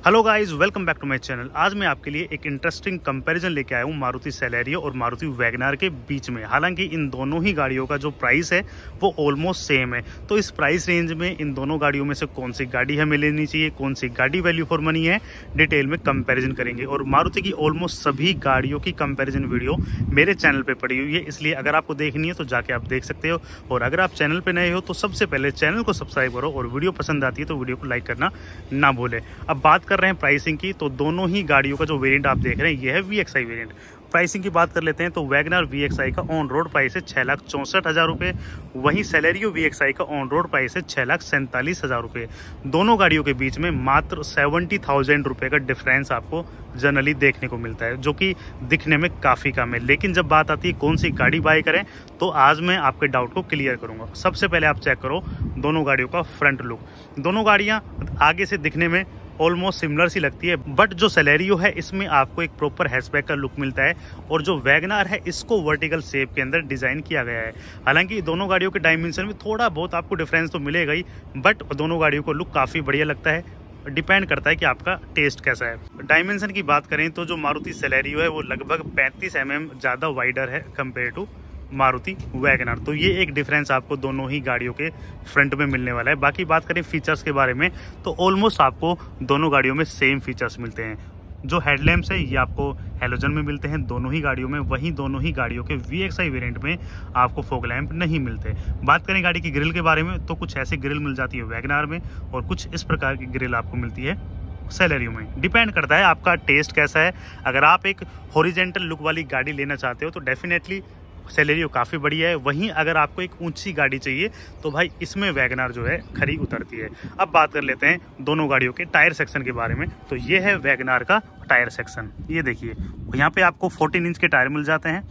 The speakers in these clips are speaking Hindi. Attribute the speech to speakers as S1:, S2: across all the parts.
S1: Hello guys, welcome back to my channel. आज मैं आपके लिए एक इंटरेस्टिंग कंपैरिजन लेके आया हूँ मारुति सेलेरियो और मारुति वैगनार के बीच में। हालांकि इन दोनों ही गाड़ियों का जो प्राइस है वो ऑलमोस्ट सेम है। तो इस प्राइस रेंज में इन दोनों गाड़ियों में से कौन सी गाड़ी हमें लेनी चाहिए, कौन सी गाड़ी वैल्यू फॉर मनी है, डिटेल में कंपेरिजन करेंगे। और मारुति की ऑलमोस्ट सभी गाड़ियों की कंपेरिजन वीडियो मेरे चैनल पर पड़ी हुई है, इसलिए अगर आपको देखनी है तो जाके आप देख सकते हो। और अगर आप चैनल पर नए हो तो सबसे पहले चैनल को सब्सक्राइब करो और वीडियो पसंद आती है तो वीडियो को लाइक करना ना भूलें। अब बात कर रहे हैं प्राइसिंग की, तो दोनों ही गाड़ियों का जो वेरिएंट आप देख रहे हैं ये है VXI वेरिएंट। प्राइसिंग की बात कर लेते हैं तो वैगनार VXI का ऑन रोड प्राइस है 6,64,000 रुपये। वहीं सेलेरियो VXI का ऑन रोड प्राइस है 6,47,000 रुपये। दोनों गाड़ियों के बीच में मात्र 70,000 रुपये का डिफरेंस आपको जनरली देखने को मिलता है, जो कि दिखने में काफ़ी कम है। लेकिन जब बात आती है कौन सी गाड़ी बाय करें तो आज मैं आपके डाउट को क्लियर करूंगा। सबसे पहले आप चेक करो दोनों गाड़ियों का फ्रंट लुक। दोनों गाड़ियां आगे से दिखने में ऑलमोस्ट सिमिलर सी लगती है, बट जो सेलेरियो है इसमें आपको एक प्रॉपर हैचबैक का लुक मिलता है और जो वैगनार है इसको वर्टिकल शेप के अंदर डिजाइन किया गया है। हालांकि दोनों गाड़ियों के डायमेंशन में थोड़ा बहुत आपको डिफरेंस तो मिलेगा ही, बट दोनों गाड़ियों को लुक काफ़ी बढ़िया लगता है। डिपेंड करता है कि आपका टेस्ट कैसा है। डायमेंशन की बात करें तो जो मारुति सेलेरियो है वो लगभग 35 mm ज़्यादा वाइडर है कंपेयर टू मारुति वैगनार। तो ये एक डिफरेंस आपको दोनों ही गाड़ियों के फ्रंट में मिलने वाला है। बाकी बात करें फीचर्स के बारे में तो ऑलमोस्ट आपको दोनों गाड़ियों में सेम फीचर्स मिलते हैं। जो हेडलैम्प्स है ये आपको हैलोजन में मिलते हैं दोनों ही गाड़ियों में। वहीं दोनों ही गाड़ियों के VXI वेरिएंट में आपको फॉग लैंप नहीं मिलते। बात करें गाड़ी की ग्रिल के बारे में तो कुछ ऐसी ग्रिल मिल जाती है वैगनार में और कुछ इस प्रकार की ग्रिल आपको मिलती है सेलेरियो में। डिपेंड करता है आपका टेस्ट कैसा है। अगर आप एक हॉरिजेंटल लुक वाली गाड़ी लेना चाहते हो तो डेफिनेटली सेलेरियो काफ़ी बढ़िया है। वहीं अगर आपको एक ऊंची गाड़ी चाहिए तो भाई इसमें वैगनार जो है खरी उतरती है। अब बात कर लेते हैं दोनों गाड़ियों के टायर सेक्शन के बारे में। तो ये है वैगनार का टायर सेक्शन। ये देखिए यहाँ पे आपको 14 इंच के टायर मिल जाते हैं।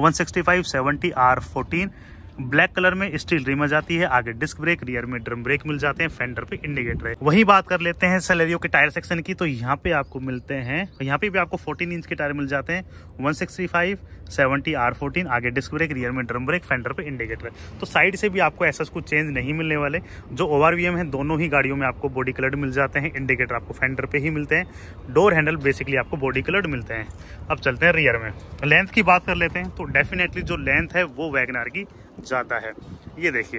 S1: 165/70 R14 ब्लैक कलर में स्टील रिम आ जाती है। आगे डिस्क ब्रेक, रियर में ड्रम ब्रेक मिल जाते हैं, फेंडर पे इंडिकेटर है। वही बात कर लेते हैं सेलेरियो के टायर सेक्शन की, तो यहाँ पे आपको मिलते हैं, यहाँ पे भी आपको 14 इंच के टायर मिल जाते हैं। 165/70 R14 आगे डिस्क ब्रेक, रियर में ड्रम ब्रेक, फेंडर पे इंडिकेटर है। तो साइड से भी आपको ऐसा कुछ चेंज नहीं मिलने वाले। जो ORVM है दोनों ही गाड़ियों में आपको बॉडी कलर्ड मिल जाते हैं। इंडिकेटर आपको फेंडर पे ही मिलते हैं। डोर हैंडल बेसिकली आपको बॉडी कलर्ड मिलते हैं। अब चलते हैं रियर में। लेंथ की बात कर लेते हैं तो डेफिनेटली जो लेंथ है वो वैगनार की ज़्यादा है। ये देखिए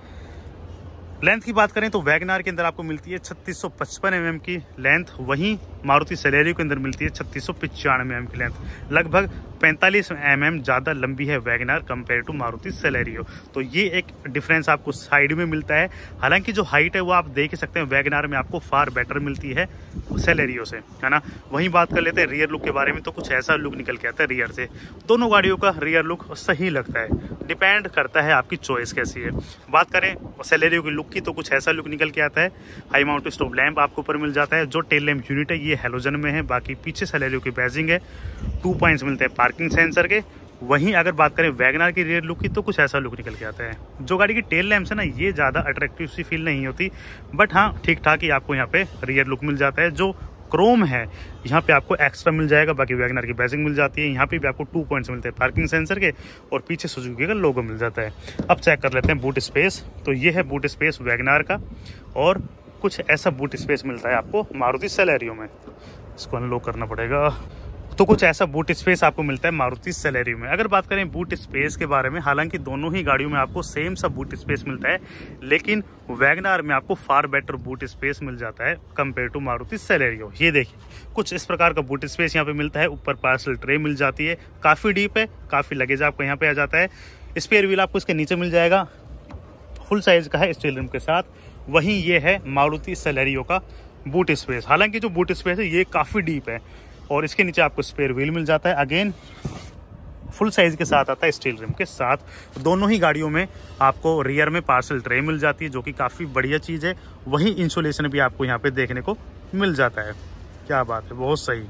S1: लेंथ की बात करें तो वैगनार के अंदर आपको मिलती है 3655 mm की लेंथ। वहीं मारुति सेलेरियो के अंदर मिलती है 3695 mm की लेंथ। लगभग 45 mm ज़्यादा लंबी है WagonR compare to Maruti Celerio. तो ये एक डिफरेंस आपको साइड में मिलता है। हालांकि जो हाइट है वो आप देख ही सकते हैं वैगनार में आपको फार बेटर मिलती है सेलेरियो से, है ना। वहीं बात कर लेते हैं रियर लुक के बारे में तो कुछ ऐसा लुक निकल के आता है रियर से। दोनों गाड़ियों का रियर लुक सही लगता है, डिपेंड करता है आपकी चॉइस कैसी है। बात करें सेलेरियो की लुक की तो कुछ ऐसा लुक निकल के आता है। हाई माउंट स्टॉप लैंप आपको ऊपर मिल जाता है। जो टेल लैंप यूनिट है ये हैलोजन में है। बाकी पीछे सेलेरियो की बैजिंग है। 2 पॉइंट्स मिलते हैं पार्किंग सेंसर के। वहीं अगर बात करें वैगनार की रियर लुक की तो कुछ ऐसा लुक निकल के आता है। जो गाड़ी की टेल लैंप्स है ना ये ज़्यादा अट्रैक्टिव सी फील नहीं होती, बट हाँ ठीक ठाक ही आपको यहाँ पे रियर लुक मिल जाता है। जो क्रोम है यहाँ पे आपको एक्स्ट्रा मिल जाएगा। बाकी वैगनार की बैजिंग मिल जाती है। यहाँ पे भी आपको 2 पॉइंट्स मिलते हैं पार्किंग सेंसर के और पीछे सुजुकी का लोगो मिल जाता है। अब चेक कर लेते हैं बूट स्पेस। तो ये है बूट स्पेस वैगनार का और कुछ ऐसा बूट स्पेस मिलता है आपको मारुति सेलेरियो में। इसको अनलॉक करना पड़ेगा। तो कुछ ऐसा बूट स्पेस आपको मिलता है मारुति सेलेरियो में। अगर बात करें बूट स्पेस के बारे में, हालांकि दोनों ही गाड़ियों में आपको सेम सा बूट स्पेस मिलता है, लेकिन वैगनार में आपको फार बेटर बूट स्पेस मिल जाता है कंपेयर टू मारुति सेलेरियो। ये देखिए कुछ इस प्रकार का बूट स्पेस यहाँ पे मिलता है। ऊपर पार्सल ट्रे मिल जाती है, काफ़ी डीप है, काफ़ी लगेज आपको यहाँ पे आ जाता है। स्पेयर व्हील आपको इसके नीचे मिल जाएगा, फुल साइज का है स्टील रिम के साथ। वहीं ये है मारुति सेलेरियो का बूट स्पेस। हालांकि जो बूट स्पेस है ये काफ़ी डीप है और इसके नीचे आपको स्पेयर व्हील मिल जाता है। अगेन फुल साइज के साथ आता है स्टील रिम के साथ। दोनों ही गाड़ियों में आपको रियर में पार्सल ट्रे मिल जाती है जो कि काफ़ी बढ़िया चीज़ है। वहीं इंसुलेशन भी आपको यहाँ पे देखने को मिल जाता है। क्या बात है, बहुत सही।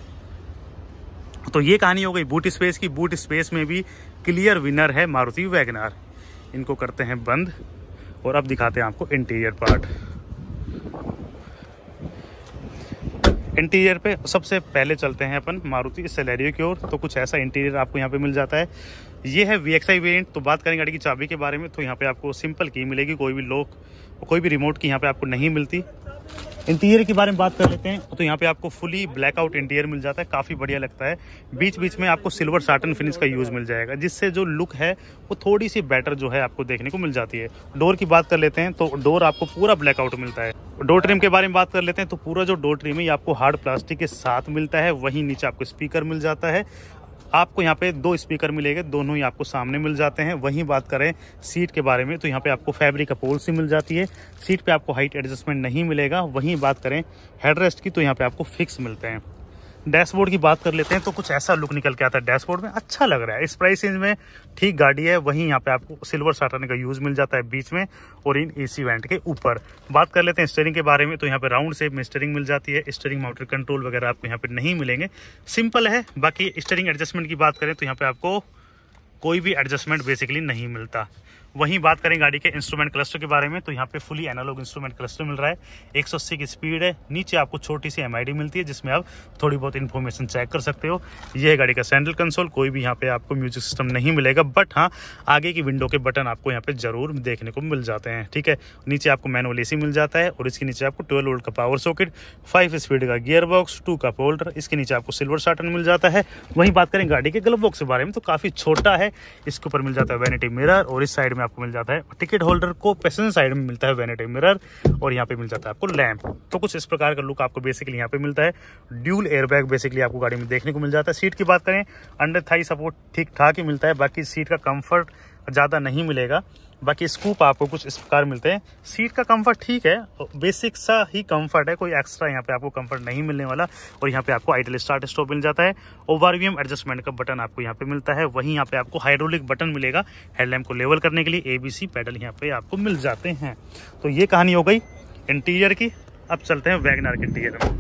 S1: तो ये कहानी हो गई बूट स्पेस की। बूट स्पेस में भी क्लियर विनर है मारुति वैगनार। इनको करते हैं बंद और अब दिखाते हैं आपको इंटीरियर पार्ट। इंटीरियर पे सबसे पहले चलते हैं अपन मारुति सेलेरियो की ओर। तो कुछ ऐसा इंटीरियर आपको यहाँ पे मिल जाता है। ये है VXI वेरिएंट। तो बात करें गाड़ी की चाबी के बारे में तो यहाँ पे आपको सिंपल की मिलेगी, कोई भी लॉक कोई भी रिमोट की यहाँ पे आपको नहीं मिलती। इंटीरियर के बारे में बात कर लेते हैं तो यहाँ पे आपको फुली ब्लैकआउट इंटीरियर मिल जाता है, काफ़ी बढ़िया लगता है। बीच बीच में आपको सिल्वर साटन फिनिश का यूज़ मिल जाएगा, जिससे जो लुक है वो थोड़ी सी बेटर जो है आपको देखने को मिल जाती है। डोर की बात कर लेते हैं तो डोर आपको पूरा ब्लैकआउट मिलता है। डोर ट्रिम के बारे में बात कर लेते हैं तो पूरा जो डोर ट्रिम है ये आपको हार्ड प्लास्टिक के साथ मिलता है। वहीं नीचे आपको स्पीकर मिल जाता है, आपको यहाँ पे 2 स्पीकर मिलेंगे, दोनों ही आपको सामने मिल जाते हैं। वहीं बात करें सीट के बारे में तो यहाँ पे आपको फैब्रिक अपहोल्स्ट्री मिल जाती है, सीट पे आपको हाइट एडजस्टमेंट नहीं मिलेगा। वहीं बात करें हेडरेस्ट की तो यहाँ पे आपको फिक्स मिलते हैं। डैशबोर्ड की बात कर लेते हैं तो कुछ ऐसा लुक निकल के आता है डैशबोर्ड में, अच्छा लग रहा है। इस प्राइस रेंज में ठीक गाड़ी है। वहीं यहाँ पे आपको सिल्वर साटन का यूज मिल जाता है बीच में और इन एसी वेंट के ऊपर। बात कर लेते हैं स्टीयरिंग के बारे में तो यहाँ पे राउंड शेप में स्टीयरिंग मिल जाती है। स्टीयरिंग माउंटेड कंट्रोल वगैरह आपको यहाँ पे नहीं मिलेंगे, सिंपल है। बाकी स्टीयरिंग एडजस्टमेंट की बात करें तो यहाँ पे आपको कोई भी एडजस्टमेंट बेसिकली नहीं मिलता। वहीं बात करें गाड़ी के इंस्ट्रूमेंट क्लस्टर के बारे में तो यहाँ पे फुली एनालॉग इंस्ट्रूमेंट क्लस्टर मिल रहा है, 180 की स्पीड है। नीचे आपको छोटी सी MID मिलती है जिसमें आप थोड़ी बहुत इन्फॉर्मेशन चेक कर सकते हो। ये है गाड़ी का सेंट्रल कंसोल, कोई भी यहाँ पे आपको म्यूजिक सिस्टम नहीं मिलेगा, बट हाँ आगे की विंडो के बटन आपको यहाँ पे जरूर देखने को मिल जाते हैं, ठीक है। नीचे आपको मैनुअल AC मिल जाता है और इसके नीचे आपको 12 वोल्ट का पावर सॉकेट, 5 स्पीड का गियर बॉक्स, 2 कप होल्डर, इसके नीचे आपको सिल्वर साटन मिल जाता है। वहीं बात करें गाड़ी के ग्लव बॉक्स के बारे में तो काफी छोटा है, इसके ऊपर मिल जाता है वैनिटी मिरर और इस साइड में आपको मिल जाता है टिकट होल्डर को पैसेंजर साइड में मिलता है वैनिटी मिरर और यहाँ पे मिल जाता है आपको लैंप। तो कुछ इस प्रकार का लुक आपको बेसिकली यहाँ पे मिलता है। ड्यूल एयरबैग बेसिकली आपको गाड़ी में देखने को मिल जाता है। सीट की बात करें अंडर थाई सपोर्ट ठीक ठाक ही मिलता है, बाकी सीट का कंफर्ट ज़्यादा नहीं मिलेगा। बाकी स्कूप आपको कुछ इस प्रकार मिलते हैं। सीट का कंफर्ट ठीक है, बेसिक सा ही कंफर्ट है, कोई एक्स्ट्रा यहाँ पे आपको कंफर्ट नहीं मिलने वाला। और यहाँ पे आपको आइडल स्टार्ट स्टॉप मिल जाता है। ओवरव्यूम एडजस्टमेंट का बटन आपको यहाँ पे मिलता है। वहीं यहाँ पे आपको हाइड्रोलिक बटन मिलेगा हेडलैम्प को लेवल करने के लिए। ABC पैडल यहाँ पे आपको मिल जाते हैं। तो ये कहानी हो गई इंटीरियर की। अब चलते हैं वैगनार के इंटीरियर में।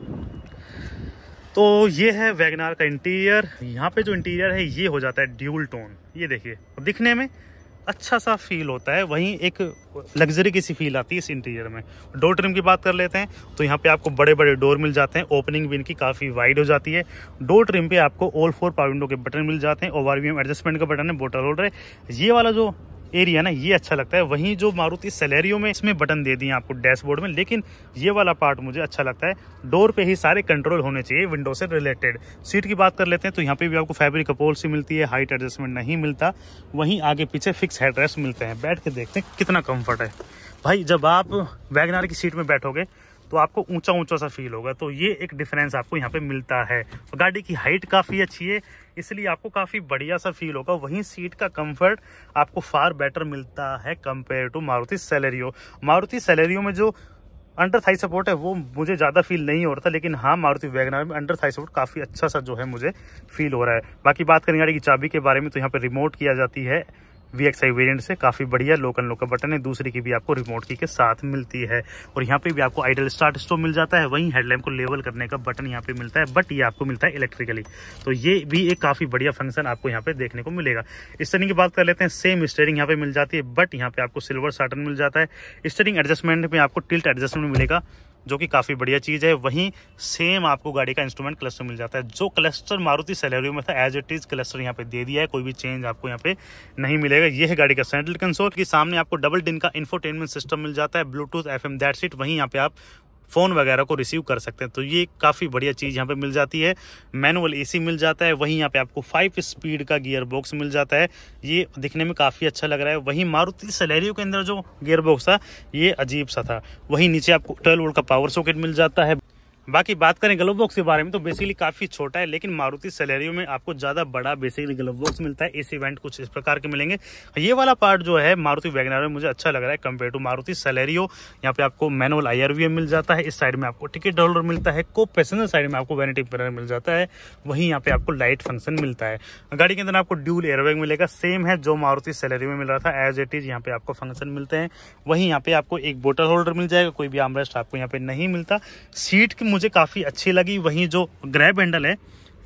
S1: तो ये है वैगनार का इंटीरियर। यहाँ पे जो इंटीरियर है ये हो जाता है ड्यूल टोन, ये देखिए दिखने में अच्छा सा फील होता है। वहीं एक लग्जरी की सी फील आती है इस इंटीरियर में। डोर ट्रिम की बात कर लेते हैं तो यहाँ पे आपको बड़े बड़े डोर मिल जाते हैं, ओपनिंग भी इनकी काफ़ी वाइड हो जाती है। डोर ट्रिम पे आपको ऑल 4 पावर विंडो के बटन मिल जाते हैं। ओवरव्यू एडजस्टमेंट का बटन है, बोतल होल्डर है। ये वाला जो एरिया ना ये अच्छा लगता है। वहीं जो मारुति सेलेरियो में इसमें बटन दे दिए आपको डैशबोर्ड में, लेकिन ये वाला पार्ट मुझे अच्छा लगता है। डोर पे ही सारे कंट्रोल होने चाहिए विंडो से रिलेटेड। सीट की बात कर लेते हैं तो यहाँ पे भी आपको फैब्रिक अपहोल्स्ट्री मिलती है, हाइट एडजस्टमेंट नहीं मिलता। वहीं आगे पीछे फिक्स हेडरेस्ट मिलते हैं। बैठ के देखते हैं कितना कंफर्ट है भाई। जब आप वैगनार की सीट में बैठोगे तो आपको ऊंचा ऊंचा सा फील होगा, तो ये एक डिफरेंस आपको यहाँ पे मिलता है। गाड़ी की हाइट काफ़ी अच्छी है इसलिए आपको काफ़ी बढ़िया सा फील होगा। वहीं सीट का कंफर्ट आपको फार बेटर मिलता है compare to Maruti Celerio. Maruti Celerio में जो अंडर थाई सपोर्ट है वो मुझे ज़्यादा फील नहीं हो रहा था, लेकिन हाँ मारुति वैगनार में अंडर थाई सपोर्ट काफ़ी अच्छा सा जो है मुझे फील हो रहा है। बाकी बात करें गाड़ी की चाबी के बारे में तो यहाँ पे रिमोट किया जाती है VXI वेरिएंट से, काफ़ी बढ़िया लोक अनलॉक का बटन है। दूसरी की भी आपको रिमोट की के साथ मिलती है। और यहाँ पे भी आपको आइडल स्टार्ट स्टॉप मिल जाता है। वहीं हेडलैम्प को लेवल करने का बटन यहाँ पे मिलता है, बट ये आपको मिलता है इलेक्ट्रिकली। तो ये भी एक काफ़ी बढ़िया फंक्शन आपको यहाँ पे देखने को मिलेगा। स्टीयरिंग की बात कर लेते हैं, सेम स्टीयरिंग यहाँ पे मिल जाती है, बट यहाँ पे आपको सिल्वर साटन मिल जाता है। स्टीयरिंग एडजस्टमेंट में आपको टिल्ट एडजस्टमेंट मिलेगा जो कि काफ़ी बढ़िया चीज़ है। वहीं सेम आपको गाड़ी का इंस्ट्रूमेंट क्लस्टर मिल जाता है। जो क्लस्टर मारुति सेलेरियो में था एज इट इज क्लस्टर यहाँ पे दे दिया है, कोई भी चेंज आपको यहाँ पे नहीं मिलेगा। ये है गाड़ी का सेंट्रल कंसोल के सामने आपको डबल डिन का इंफोटेनमेंट सिस्टम मिल जाता है, ब्लूटूथ FM दैट्स इट। वहीं यहाँ पे आप फ़ोन वगैरह को रिसीव कर सकते हैं, तो ये काफ़ी बढ़िया चीज़ यहाँ पे मिल जाती है। मैनुअल AC मिल जाता है। वहीं यहाँ पे आपको 5 स्पीड का गियर बॉक्स मिल जाता है, ये दिखने में काफ़ी अच्छा लग रहा है। वहीं मारुति सेलेरियो के अंदर जो गियर बॉक्स था ये अजीब सा था। वहीं नीचे आपको 12 वोल्ट का पावर सॉकेट मिल जाता है। बाकी बात करें ग्लव बॉक्स के बारे में तो बेसिकली काफ़ी छोटा है, लेकिन मारुति सेलेरियो में आपको ज़्यादा बड़ा बेसिकली ग्लव बॉक्स मिलता है। AC वेंट कुछ इस प्रकार के मिलेंगे। ये वाला पार्ट जो है मारुति वैगनार में मुझे अच्छा लग रहा है कंपेयर टू मारुति सेलेरियो। यहाँ पे आपको मैनुअल IRVM मिल जाता है। इस साइड में आपको टिकट होल्डर मिलता है। को पैसेंजर साइड में आपको वैनिटी मिरर मिल जाता है। वहीं यहाँ पे आपको लाइट फंक्शन मिलता है। गाड़ी के अंदर आपको ड्यूल एयरबैग मिलेगा, सेम है जो मारुति सेलेरियो में मिल रहा था एज इट इज यहाँ पे आपको फंक्शन मिलते हैं। वहीं यहाँ पे आपको एक बोतल होल्डर मिल जाएगा, कोई भी आर्मरेस्ट आपको यहाँ पे नहीं मिलता। सीट की मुझे काफ़ी अच्छी लगी। वहीं जो ग्रैब हैंडल है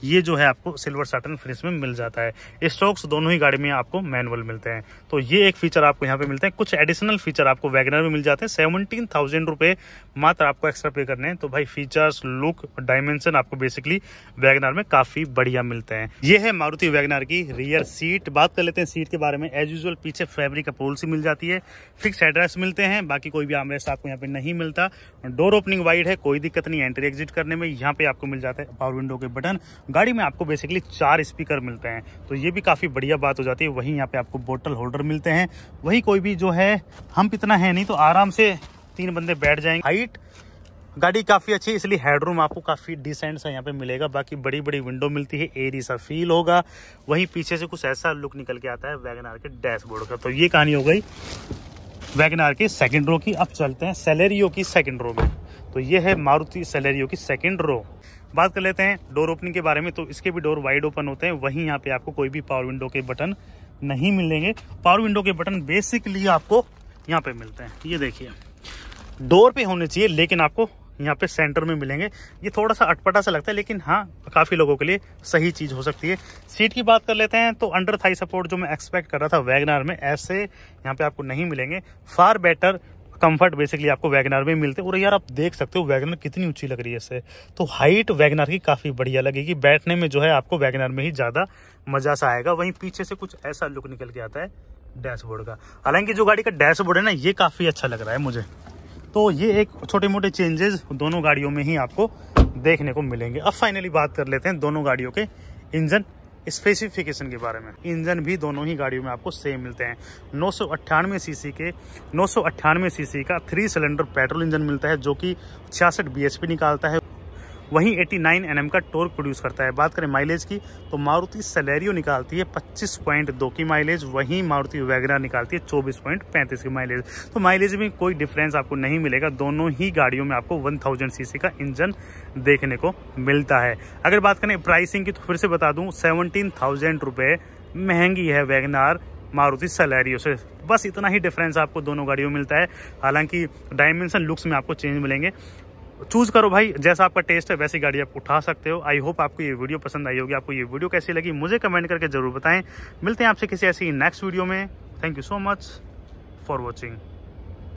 S1: ये जो है आपको सिल्वर साटन फिनिश में मिल जाता है। स्ट्रोक्स दोनों ही गाड़ी में आपको मैनुअल मिलते हैं। तो ये एक फीचर आपको यहाँ पे मिलते हैं। कुछ एडिशनल फीचर आपको वैगनर में मिल जाते हैं। 17,000 रुपये मात्र आपको एक्स्ट्रा पे करने हैं। तो भाई फीचर्स, लुक, डायमेंशन आपको बेसिकली वैगनर में काफी बढ़िया मिलते हैं। ये है मारुति वैगनर की रियर सीट। बात कर लेते हैं सीट के बारे में। एज यूजुअल पीछे फैब्रिक अपहोल सी मिल जाती है, फिक्स हेडरेस्ट मिलते हैं, बाकी कोई भी आर्मरेस्ट आपको यहाँ पे नहीं मिलता। डोर ओपनिंग वाइड है, कोई दिक्कत नहीं एंट्री एग्जिट करने में। यहाँ पे आपको मिल जाता है पावर विंडो के बटन। गाड़ी में आपको बेसिकली 4 स्पीकर मिलते हैं, तो ये भी काफी बढ़िया बात हो जाती है। वहीं यहाँ पे आपको बोतल होल्डर मिलते हैं। वही कोई भी जो है, हम इतना है नहीं तो आराम से 3 बंदे बैठ जाएंगे। हाइट गाड़ी काफी अच्छी है, इसलिए हेडरूम आपको काफी डिसेंट सा यहाँ पे मिलेगा। बाकी बड़ी बड़ी विंडो मिलती है, एयरी सा फील होगा। वहीं पीछे से कुछ ऐसा लुक निकल के आता है वैगनआर के डैशबोर्ड का। तो ये कहानी हो गई वैगनआर की सेकंड रो की। अब चलते हैं सेलेरियो की सेकंड रो में। तो ये है मारुति सेलेरियो की सेकंड रो। बात कर लेते हैं डोर ओपनिंग के बारे में। तो इसके भी डोर वाइड ओपन होते हैं। वहीं यहाँ पे आपको कोई भी पावर विंडो के बटन नहीं मिलेंगे। पावर विंडो के बटन बेसिकली आपको यहाँ पे मिलते हैं। ये देखिए, डोर पे होने चाहिए लेकिन आपको यहाँ पे सेंटर में मिलेंगे। ये थोड़ा सा अटपटा सा लगता है, लेकिन हाँ काफी लोगों के लिए सही चीज हो सकती है। सीट की बात कर लेते हैं तो अंडर थाई सपोर्ट जो मैं एक्सपेक्ट कर रहा था वैगनआर में, ऐसे यहाँ पे आपको नहीं मिलेंगे। फार बेटर कंफर्ट बेसिकली आपको वैगनआर में मिलते हैं। और यार आप देख सकते हो वैगनआर कितनी ऊंची लग रही है इससे। तो हाइट वैगनआर की काफी बढ़िया लगेगी। बैठने में जो है आपको वैगनआर में ही ज्यादा मजा सा आएगा। वहीं पीछे से कुछ ऐसा लुक निकल के आता है डैशबोर्ड का। हालांकि जो गाड़ी का डैशबोर्ड है ना, ये काफी अच्छा लग रहा है मुझे। तो ये एक छोटे मोटे चेंजेस दोनों गाड़ियों में ही आपको देखने को मिलेंगे। अब फाइनली बात कर लेते हैं दोनों गाड़ियों के इंजन स्पेसिफिकेशन के बारे में। इंजन भी दोनों ही गाड़ियों में आपको सेम मिलते हैं। 998 सीसी का 3 सिलेंडर पेट्रोल इंजन मिलता है, जो कि 66 bhp निकालता है। वहीं 89 Nm का टॉर्क प्रोड्यूस करता है। बात करें माइलेज की तो मारुति सेलेरियो निकालती है 25.2 की माइलेज, वहीं मारुति वैगनआर निकालती है 24.35 की माइलेज। तो माइलेज में कोई डिफरेंस आपको नहीं मिलेगा। दोनों ही गाड़ियों में आपको 1000 सीसी का इंजन देखने को मिलता है। अगर बात करें प्राइसिंग की तो फिर से बता दूं, 17,000 रुपये महंगी है वैगनआर मारुति सेलेरियो से। बस इतना ही डिफरेंस आपको दोनों गाड़ियों में मिलता है। हालांकि डायमेंशन लुक्स में आपको चेंज मिलेंगे। चूज करो भाई, जैसा आपका टेस्ट है वैसी गाड़ी आप उठा सकते हो। आई होप आपको ये वीडियो पसंद आई होगी। आपको ये वीडियो कैसी लगी मुझे कमेंट करके जरूर बताएं। मिलते हैं आपसे किसी ऐसी नेक्स्ट वीडियो में। Thank you so much for watching.